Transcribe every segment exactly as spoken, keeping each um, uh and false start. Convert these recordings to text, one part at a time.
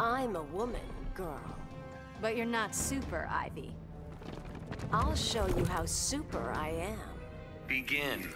I'm a woman, girl. But you're not super, Ivy. I'll show you how super I am. Begin.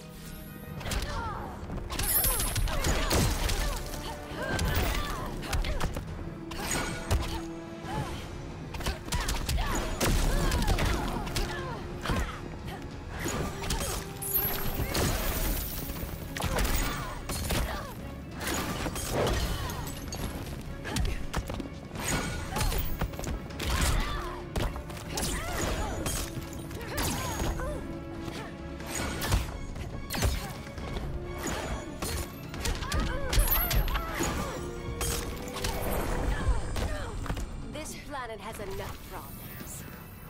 Planet has enough problems.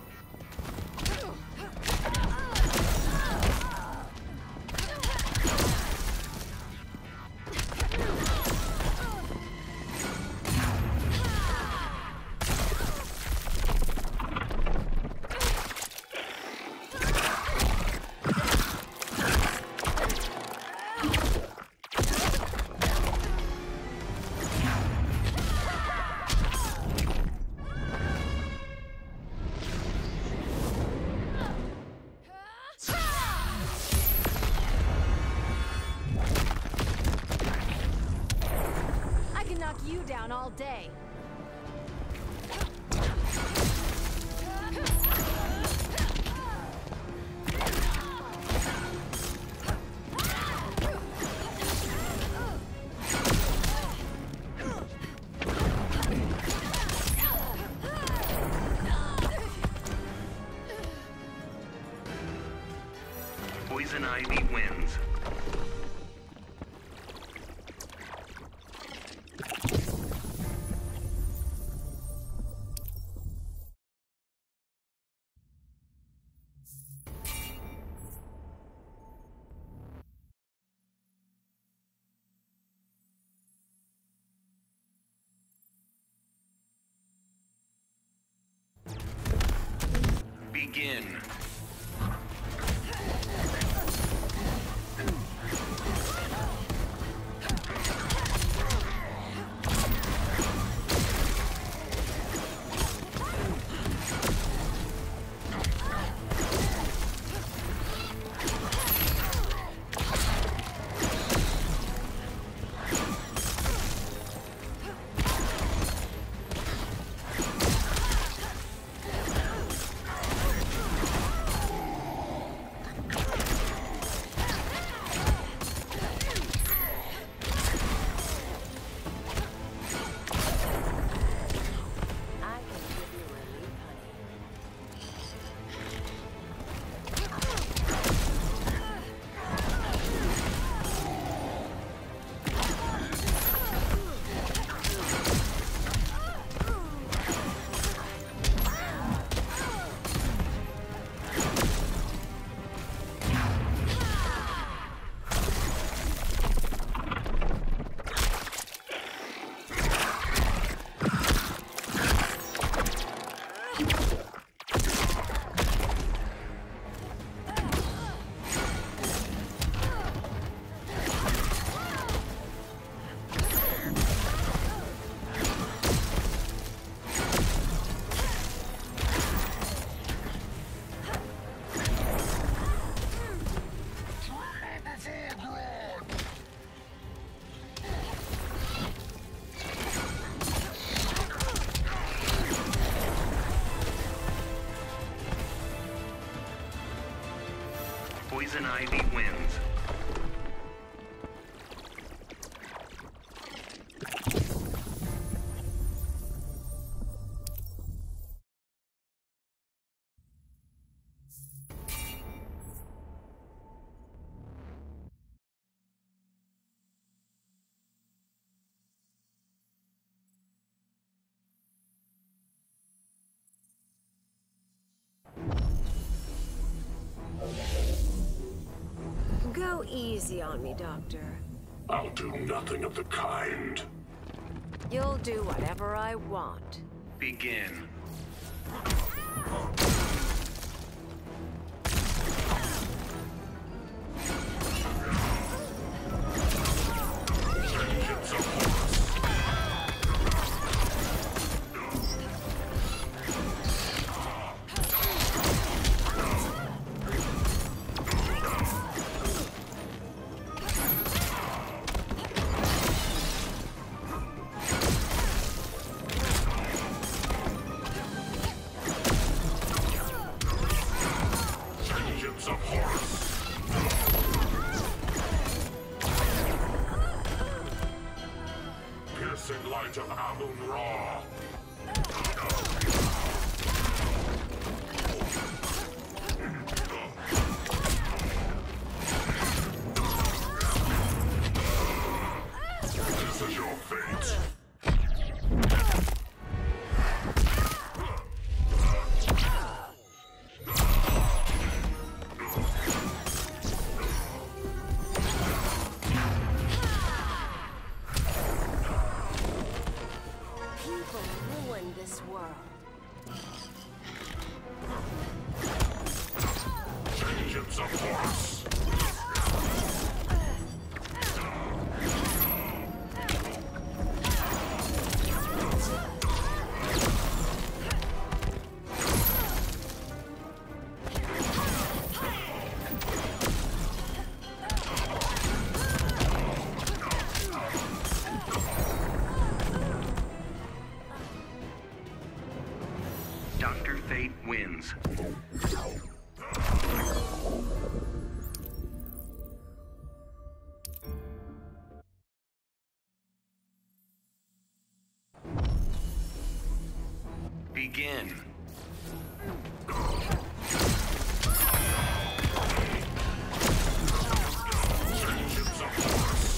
You down all day. Poison Ivy wins. Begin. Poison Ivy wins. Go easy on me, Doctor. I'll do nothing of the kind. You'll do whatever I want. Begin. Vengeance of Horus. Vengeance of Horus! Piercing light of Amun-Ra! This is your fate! This world. Vengeance of Horus! Doctor Fate wins. Begin. Vengeance of Horus!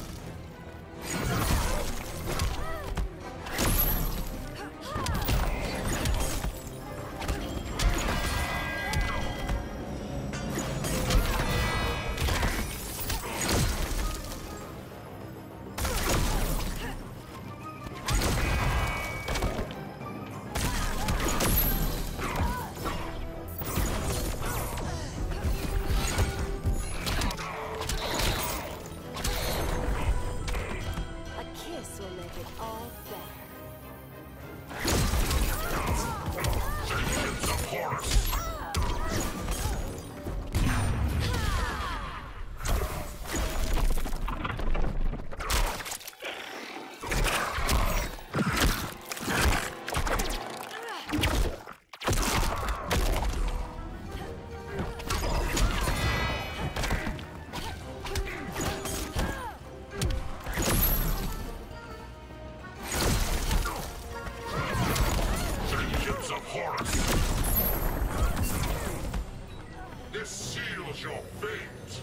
This seals your fate!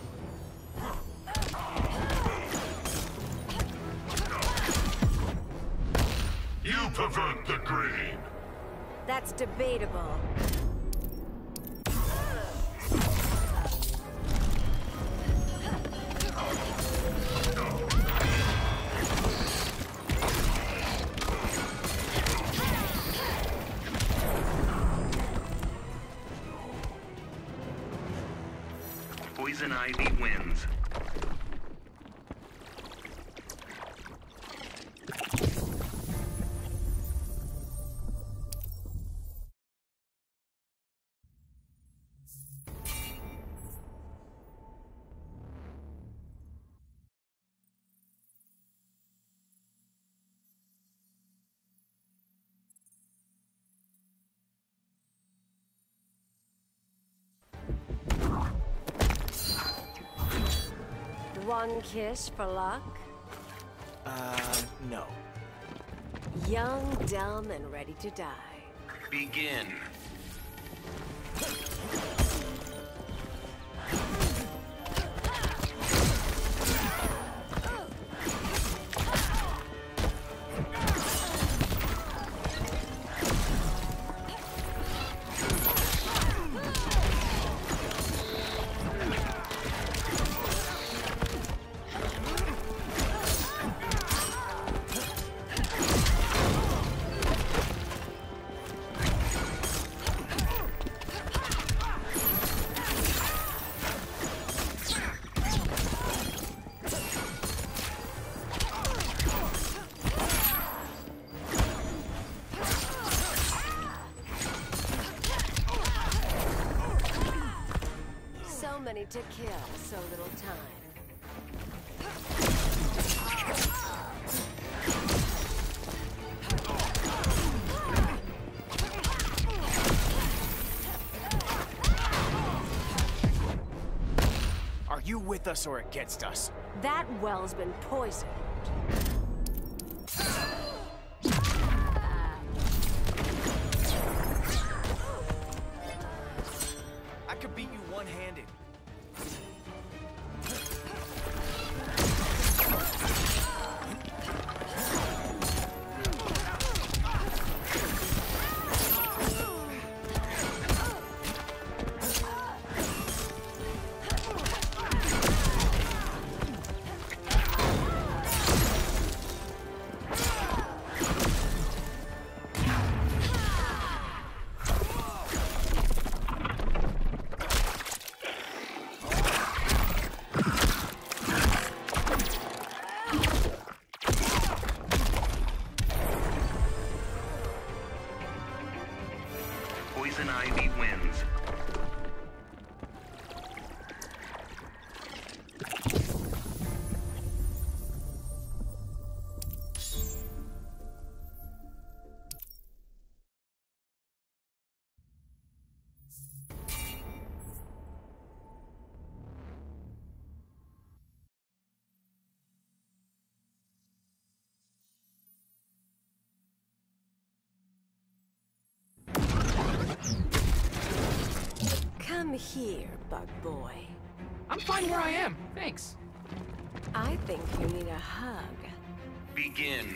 You pervert the green! That's debatable. Poison Ivy wins. One kiss for luck? Uh, no. Young, dumb, and ready to die. Begin. So many to kill, so little time. you with us or against us? That well's been poisoned. I could beat you one-handed. Poison Ivy wins. Come here, bug boy. I'm fine where I am, thanks. I think you need a hug. Begin.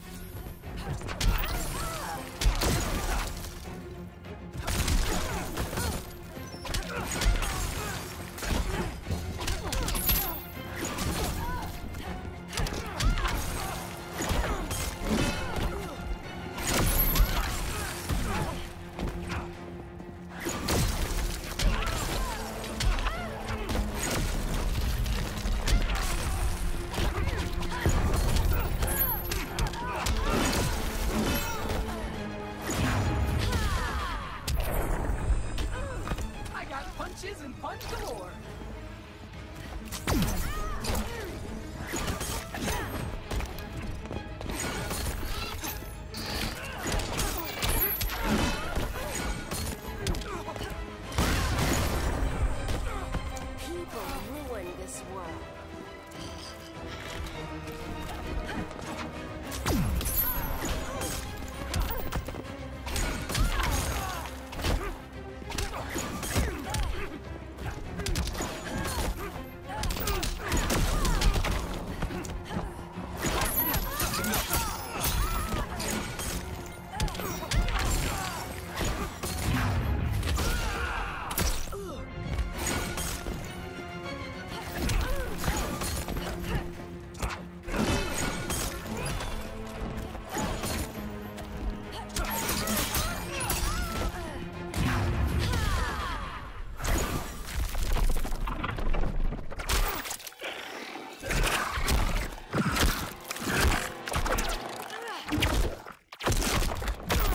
I got punches and punch galore. People ruin this world.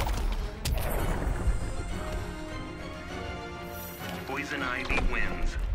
Poison Ivy wins.